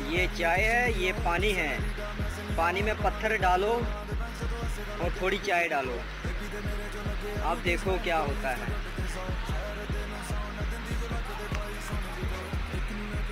ये चाय है, ये पानी है। पानी में पत्थर डालो और थोड़ी चाय डालो, आप देखो क्या होता है।